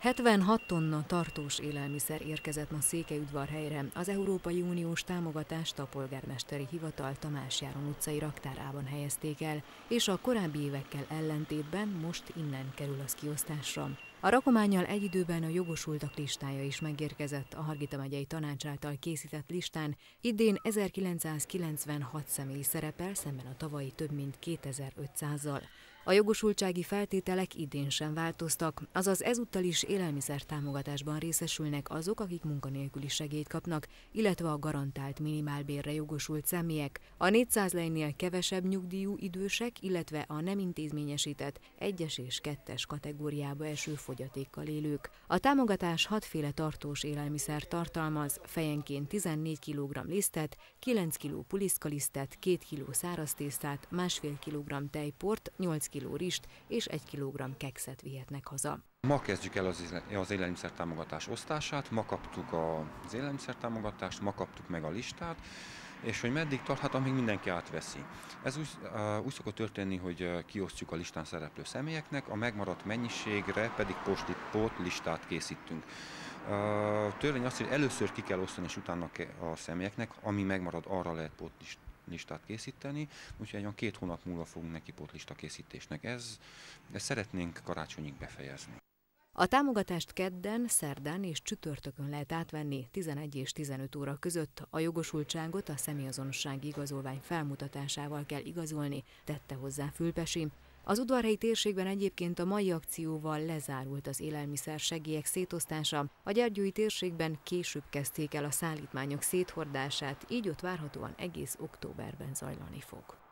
76 tonna tartós élelmiszer érkezett ma Székelyudvarhelyre. Az Európai Uniós támogatást a polgármesteri hivatal Tamás Járon utcai raktárában helyezték el, és a korábbi évekkel ellentétben most innen kerül az kiosztásra. A rakománnyal egy időben a jogosultak listája is megérkezett. A Hargita megyei tanács által készített listán idén 1996 személy szerepel, szemben a tavalyi több mint 2500-zal. A jogosultsági feltételek idén sem változtak, azaz ezúttal is élelmiszertámogatásban részesülnek azok, akik munkanélküli segélyt kapnak, illetve a garantált minimálbérre jogosult személyek, a 400 lejnél kevesebb nyugdíjú idősek, illetve a nem intézményesített 1-es és 2-es kategóriába eső fogyatékkal élők. A támogatás 6 féle tartós élelmiszer tartalmaz, fejenként 14 kg lisztet, 9 kg puliszkalisztet, 2 kg száraz tésztát, 1,5 kg tejport, 8 kg rist és 1 kg kekszet vihetnek haza. Ma kezdjük el az élelmiszertámogatás osztását, ma kaptuk az élelmiszertámogatást, ma kaptuk meg a listát, és hogy meddig tart, hát amíg mindenki átveszi. Ez úgy szokott történni, hogy kiosztjuk a listán szereplő személyeknek, a megmaradt mennyiségre pedig pótlistát készítünk. A törvény azt, hogy először ki kell osztani, és utána a személyeknek, ami megmarad, arra lehet pótlistát készíteni, úgyhogy olyan 2 hónap múlva fogunk neki pótlista készítésnek. Ezt szeretnénk karácsonyig befejezni. A támogatást kedden, szerdán és csütörtökön lehet átvenni 11 és 15 óra között. A jogosultságot a személyazonossági igazolvány felmutatásával kell igazolni, tette hozzá Fülpesi. Az udvarhelyi térségben egyébként a mai akcióval lezárult az élelmiszer segélyek szétosztása. A gyergyói térségben később kezdték el a szállítmányok széthordását, így ott várhatóan egész októberben zajlani fog.